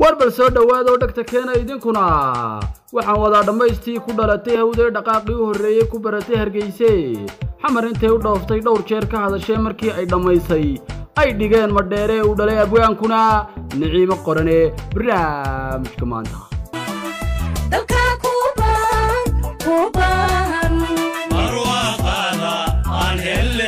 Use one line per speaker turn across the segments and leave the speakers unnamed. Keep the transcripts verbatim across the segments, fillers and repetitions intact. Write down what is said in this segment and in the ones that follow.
warbal soo dhawaad oo dhagta keena idinkuna waxaan wada dhamaystii ku dhalatay hawday dhaqaaqii u horeeyay ku baratay Hargeysa xamar intay u dhooftay dhowr jeer ka hadashay markii ay dhamaysay ay dhigeen madheere u dhalay abwaankuna Niciimo Qorane barnaamijka maanta
dalka kuban kuban
marwaqada aan hele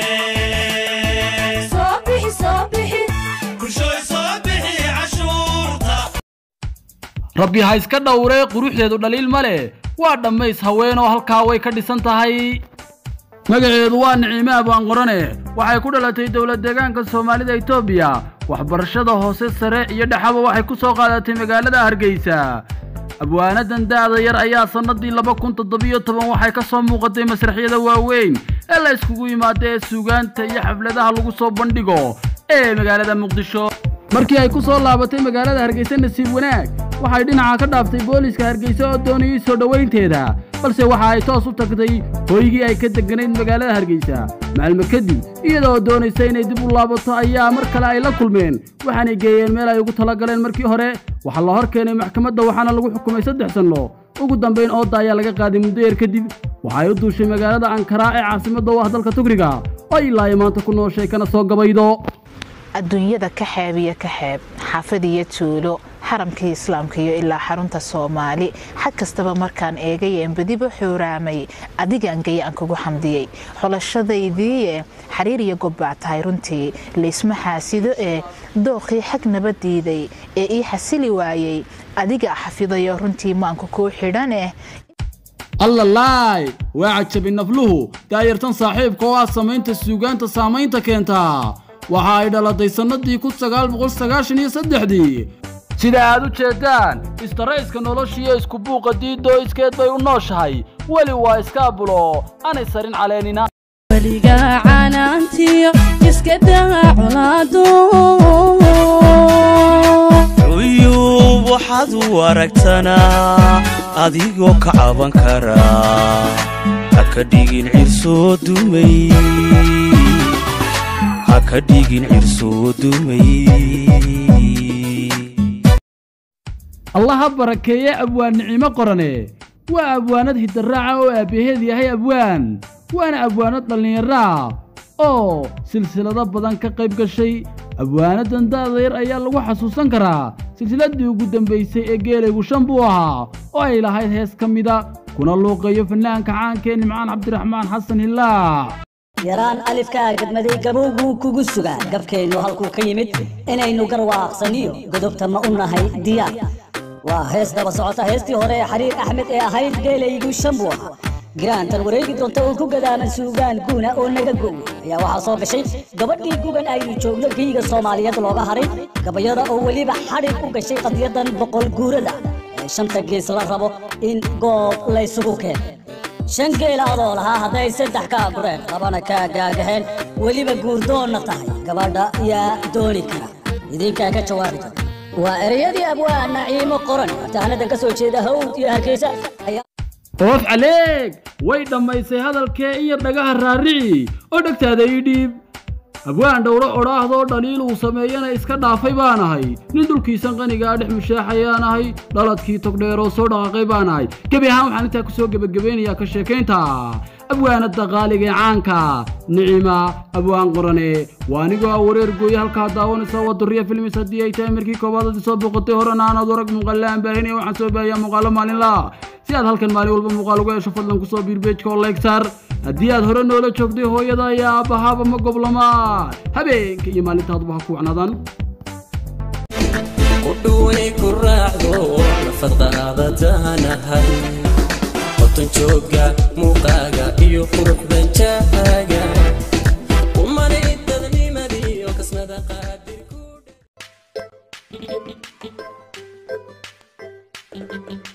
صبحي صبحي
kushoy soo bixi cashuurta
rabbi ha iska dhawree quruxdeedu dhaliil male waa dhamays haween oo halka way ka dhisan tahay magaceedu waa Niciimo Abwaan Qorane waxay ku dhalatay dawlad deegaanka Soomaalida Itoobiya waxbarashada hoose sare iyo dhaxaba waxay ku soo qaadatay magaalada Hargeysa abwaanadan daada yar ayaa sanadii laba kun toddoba iyo toban waxay ka soo muuqatay masraxyada waaweyn ee la iskugu yimaadeen suugaanta iyo xafladaha lagu soo bandhigo ee magaalada Muqdisho markii ay ku soo laabatay magaalada Hargeysa nasiib wanaag waxay dhinaca ka dhaaftay booliska Hargeysa oo doonayay soo dhaweynteeda balse waxa ay toos u tagtay hooygii ay ka deganayd magaalada Hargeysa maalmo kadib iyadoo doonaysay inay dib u laabato ayaa mar kale ay la kulmeen waxaanay geeyeen meel ay ugu tala galeen markii hore waxa la hor keenay maxkamadda waxaana lagu xukumay saddex sano ugu dambeyn oo daaya laga qaaday muddo yar kadib waxay u duushay magaalada Ankara ee caasimadda u ah dalka Tugriga oo ilaa maanta ku nooshay kana soo gabaydo
adduunyada ka xeebiya ka xeeb xaafadiyo tuulo xaramkii islaamka iyo ilaa xarunta Soomaali xag kastaba markaan eegayeen badiba xuuraamay adigaan gay aan kugu xamdiyay xulashadaydii xariir iyo gobbaa tahay runtii leesma xaasido ee dooqii xag nabadiiday ee ii xasili waayay adiga xafidayo runtii maanku ku xidhan eh
allaalaay waa cajabin nafluhu daayirtan saaxiibka oo ah samaynta suugaanta saamaynta keenta waxa ay dhalatay sanadii kun sagaal boqol sagaashan iyo saddex sida aad u jeedaan istarayska noloshiyo isku buuqa diido iskeed bay u nooshahay wali waa iska bulo aanay sarin caleenina
waliga canaantiyo iska daa culaado
uyuub waxaad u aragtanaa adigoo ka caban kara ha ka dhigin cirsoo dumay ha ka dhigin cirsoo dumay
الله بركيه أبوان نعيمة قرنه وأبوانات هتراعة وأبيهد يهي أبوان وأنا أبوانات للنيراء أو سلسلة ضبطان كقيب كالشي أبوانات دندادير أيال وحسوسا كرا سلسلة ديو قدام بيسي إيجيلي وشنبوها وأي لهاي هيس كميدا كنا اللوقيو فنان كعان كيني معان عبد الرحمن حسن الله
يران ألف كاقد مدي قبوقو كوغسوغا قبكينو هالكو كيمت إنينو قرواق سنيو قدوبتا ما قلنا هاي ديار وهيس دابا سعوتا هيستي هوري حرير أحمد إيه هاي قيلي يقو شنبوها قران تنوريقي دونتا وكو قدانا سوغان كونا أو نقاقو يا واحا صوغ شي قبدي كوغان أيو جوغنا كيغا صوماليات لوغا هاري قبيادا أولي بحرير كوغا شي قضيادا بقول قوردا شمتا قيس لربو إن قوب ليسوغو كين shan geelaadoo lahaa hadday saddex ka gureen labana ka gaagaheen weliba guurdoonna tahay gabadha yaa dooni kara idinkaa ka jawaabi kara waa ereyadii abwaan Niciimo Qorane taanadan ka soo jeeda hawd iyo Hargeysa
oof caleeg way dhamaysay hadalkee iyo dhagaha raarici oo dhagtaada ii dhiib abwaan dhowro odhaahdo dhaliil uu sameeyana iska dhaafay baanahay nin dhulkiisan qaniga dhex mushaaxayaanahay dhaladkii togdheeroo soo dhaqaaqay baanahay gabi ahaan waxaan intaa ku soo gabagabeynayaa ka sheekaynta abwaanada qaaliga caanka Niciimo Abwaan Qorane waaniga wareer gooy halka daawanaysa waduriya filmis hadii ay tahay markii koobaad soo boqotay horena aan adoorag muuqaalaan baahinay waxaan soo baahiyaa muuqaalo maalin la si aad halkan maalin walba muuqaal uga hesho fadlan ku soo biir page-ka oo like sar haddii aad hore noola joogtay hooyada ayaa aabbahaaba ma goblama habeenka iyo maalintaadba ha ku wacnaadaan
udhuway ku raacdo nafadaada taanahay qotun jooga muuqaaga iyo quruxda jaaga umani dadnimadii oo kasnada qaadir ku